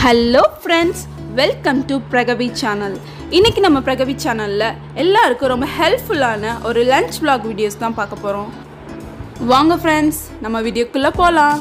Hello friends, welcome to Pragavi channel. இன்னைக்கு நம்ம Pragavi channelல எல்லாருக்கும் ரொம்ப ஹெல்ப்ஃபுல்லான ஒரு லஞ்ச் vlog வீடியோஸ் தான் பார்க்க போறோம். வாங்க friends, நம்ம வீடியோக்குள்ள போலாம்.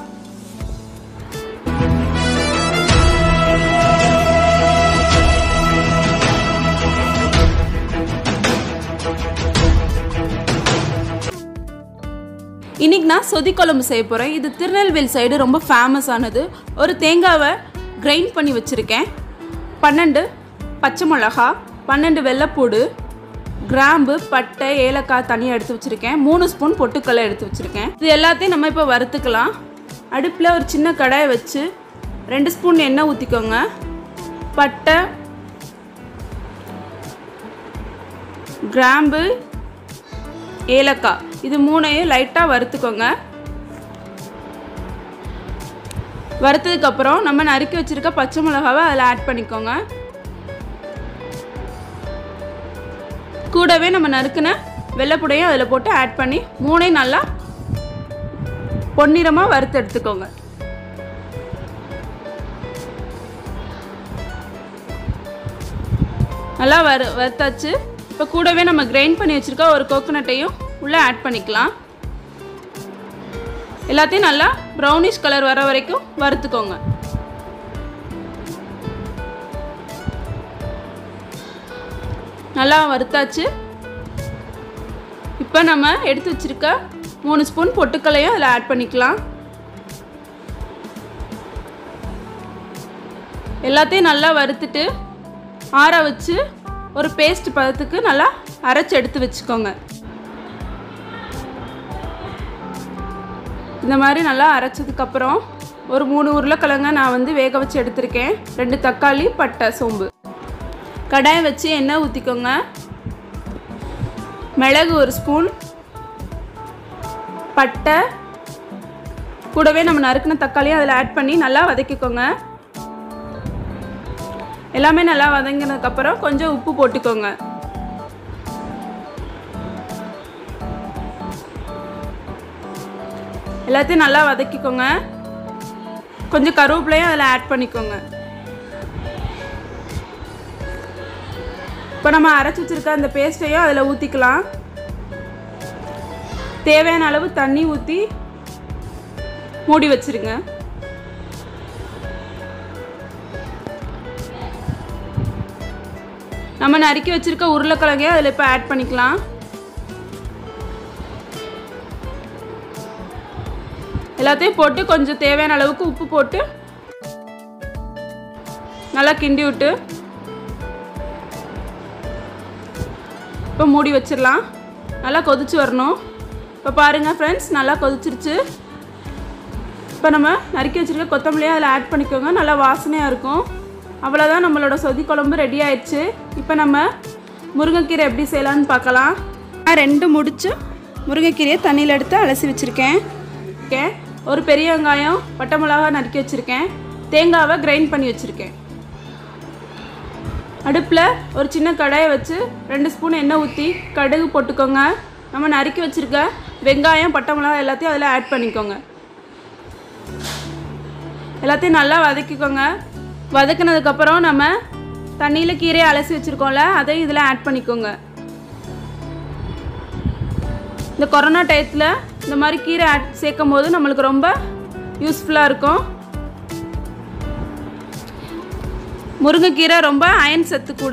இன்னைக்கு நான் சொதி குழம்பு செய்ய போறேன். இது திருநெல்வேலி சைடு ரொம்ப ஃபேமஸ் ஆனது. ஒரு தேங்காவை கிரைண்ட் பண்ணி வச்சிருக்கேன். 12 பச்சை மிளகாய், 12 வெள்ளைப்பூடு, கிராம்பு, பட்டை, ஏலக்காய் தனியாக எடுத்து வச்சிருக்கேன். 3 ஸ்பூன் பொட்டுக்கடலை எடுத்து வச்சிருக்கேன். இது எல்லாத்தையும் நம்ம இப்போ வறுத்துக்கலாம். அடுப்பில் ஒரு சின்ன கடாயை வச்சு 2 ஸ்பூன் எண்ணெய் ஊற்றிக்கோங்க. பட்டை, கிராம்பு, ஏலக்காய் இது மூணையும் லைட்டாக வறுத்துக்கோங்க. வறுத்ததுக்கப்புறம் நம்ம நறுக்கி வச்சுருக்க பச்சை மிளகாவை அதில் ஆட் பண்ணிக்கோங்க. கூடவே நம்ம நறுக்கின வெள்ளைப்பூடையும் அதில் போட்டு ஆட் பண்ணி மூணையும் நல்லா பொன்னிறமாக வறுத்து எடுத்துக்கோங்க. நல்லா வறுத்தாச்சு. இப்போ கூடவே நம்ம கிரைண்ட் பண்ணி வச்சுருக்க ஒரு கோகோனட்டையும் உள்ளே ஆட் பண்ணிக்கலாம். எல்லாத்தையும் நல்லா ப்ரௌனிஷ் கலர் வர வரைக்கும் வறுத்துக்கோங்க. நல்லா வறுத்தாச்சு. இப்போ நம்ம எடுத்து வச்சிருக்க 3 ஸ்பூன் பொட்டுக்கடலையும் அதில் ஆட் பண்ணிக்கலாம். எல்லாத்தையும் நல்லா வறுத்துட்டு ஆற வச்சு ஒரு பேஸ்ட் பதத்துக்கு நல்லா அரைச்சி எடுத்து வச்சுக்கோங்க. இந்த மாதிரி நல்லா அரைச்சதுக்கப்புறம் ஒரு 3 உருளைக்கிழங்க நான் வேக வச்சு எடுத்திருக்கேன். 2 தக்காளி, பட்டை, சோம்பு. கடாயை வச்சு எண்ணெய் ஊற்றிக்கோங்க. மிளகு 1 ஸ்பூன், பட்டை, கூடவே நம்ம நறுக்கின தக்காளியும் அதில் ஆட் பண்ணி நல்லா வதக்கிக்கோங்க. எல்லாமே நல்லா வதங்கினதுக்கப்புறம் கொஞ்சம் உப்பு போட்டுக்கோங்க. எல்லாத்தையும் நல்லா வதக்கிக்கோங்க. கொஞ்சம் கருவேப்பிலையும் அதில் ஆட் பண்ணிக்கோங்க. இப்போ நம்ம அரைச்சி வச்சுருக்க அந்த பேஸ்ட்டையும் அதில் ஊற்றிக்கலாம். தேவையான அளவு தண்ணி ஊற்றி மூடி வச்சுருங்க. நம்ம நறுக்கி வச்சுருக்க உருளைக்கிழங்கையும் அதில் இப்போ ஆட் பண்ணிக்கலாம். எல்லாத்தையும் போட்டு கொஞ்சம் தேவையான அளவுக்கு உப்பு போட்டு நல்லா கிண்டி விட்டு இப்போ மூடி வச்சிடலாம். நல்லா கொதிச்சு வரணும். இப்போ பாருங்கள் ஃப்ரெண்ட்ஸ், நல்லா கொதிச்சிருச்சு. இப்போ நம்ம நறுக்கி வச்சுருக்க கொத்தமல்லியை அதில் ஆட் பண்ணிக்கோங்க. நல்லா வாசனையாக இருக்கும். அவ்வளோதான், நம்மளோட சொதி குழம்பு ரெடி ஆயிடுச்சு. இப்போ நம்ம முருங்கைக்கீரை எப்படி செய்யலான்னு பார்க்கலாம். நான் 2 முடிச்சு முருங்கைக்கீரையை தண்ணியில் எடுத்து அலசி வச்சுருக்கேன். ஒரு பெரிய வெங்காயம், பட்டை மிளகாய் நறுக்கி வச்சுருக்கேன். தேங்காவை கிரைண்ட் பண்ணி வச்சுருக்கேன். அடுப்பில் ஒரு சின்ன கடாயை வச்சு 2 ஸ்பூன் எண்ணெய் ஊற்றி கடுகு போட்டுக்கோங்க. நம்ம நறுக்கி வச்சுருக்க வெங்காயம், பட்டை மிளகாய் எல்லாத்தையும் அதில் ஆட் பண்ணிக்கோங்க. எல்லாத்தையும் நல்லா வதக்கிக்கோங்க. வதக்கினதுக்கப்புறம் நம்ம தண்ணியில் கீரையை அலசி வச்சுருக்கோம்ல, அதையும் இதில் ஆட் பண்ணிக்கோங்க. இந்த கொரோனா டயத்தில் இந்த மாதிரி கீரை சேர்க்கும் போது நம்மளுக்கு ரொம்ப யூஸ்ஃபுல்லாக இருக்கும். முருங்கைக்கீரை ரொம்ப அயன் சத்து கூட.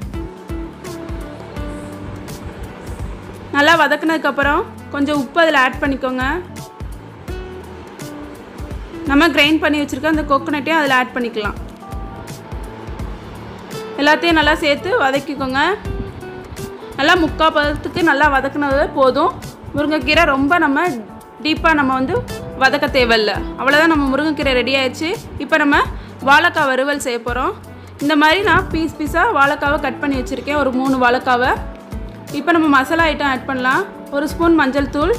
நல்லா வதக்கினதுக்கப்புறம் கொஞ்சம் உப்பு அதில் ஆட் பண்ணிக்கோங்க. நம்ம கிரைண்ட் பண்ணி வச்சுருக்க அந்த கோகோனட்டையும் அதில் ஆட் பண்ணிக்கலாம். எல்லாத்தையும் நல்லா சேர்த்து வதக்கிக்கோங்க. நல்லா 3/4 பதத்துக்கு நல்லா வதக்கினது போதும். முருங்கைக்கீரை ரொம்ப நம்ம டீப்பாக நம்ம வதக்க தேவையில்லை. அவ்வளோதான், நம்ம முருங்கைக்கீரை ரெடி ஆயிடுச்சு. இப்போ நம்ம வாழைக்காய் வறுவல் செய்ய போகிறோம். இந்த மாதிரி நான் பீஸாக வாழைக்காவை கட் பண்ணி வச்சுருக்கேன், ஒரு 3 வாழைக்காவை. இப்போ நம்ம மசாலா ஐட்டம் ஆட் பண்ணலாம். 1 ஸ்பூன் மஞ்சள் தூள்,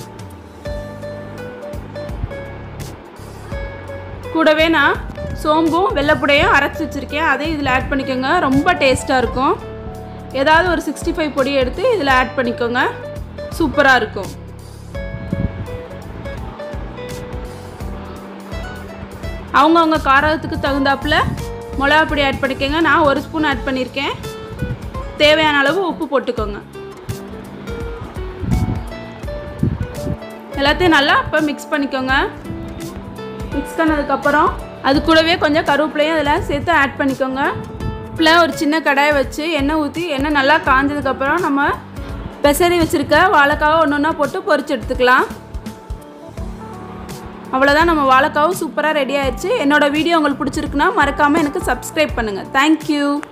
கூடவே நான் சோம்பும் வெள்ளைப்பூடையும் அரைச்சி வச்சுருக்கேன், அதையும் இதில் ஆட் பண்ணிக்கோங்க. ரொம்ப டேஸ்ட்டாக இருக்கும். ஏதாவது ஒரு 65 பொடியை எடுத்து இதில் ஆட் பண்ணிக்கோங்க. சூப்பராக இருக்கும். அவங்கவுங்க காரத்துக்கு தகுந்தாப்புல மிளகா பொடி ஆட் பண்ணிக்கோங்க. நான் 1 ஸ்பூன் ஆட் பண்ணியிருக்கேன். தேவையான அளவு உப்பு போட்டுக்கோங்க. எல்லாத்தையும் நல்லா இப்போ மிக்ஸ் பண்ணிக்கோங்க. மிக்ஸ் பண்ணதுக்கப்புறம் அது கூடவே கொஞ்சம் கருவேப்பிலையும் அதில் சேர்த்து ஆட் பண்ணிக்கோங்க. இப்போ ஒரு சின்ன கடாயை வச்சு எண்ணெய் ஊற்றி எண்ணெய் நல்லா காஞ்சதுக்கப்புறம் நம்ம பெசரி வச்சுருக்க வாழைக்காவை ஒன்று ஒன்றா போட்டு பொரிச்சு எடுத்துக்கலாம். அவ்வளோதான், நம்ம வாழைக்காவும் சூப்பராக ரெடி ஆயிடுச்சு. என்னோடய வீடியோ உங்களுக்கு பிடிச்சிருக்குன்னா மறக்காமல் எனக்கு சப்ஸ்கிரைப் பண்ணுங்கள். தேங்க்யூ.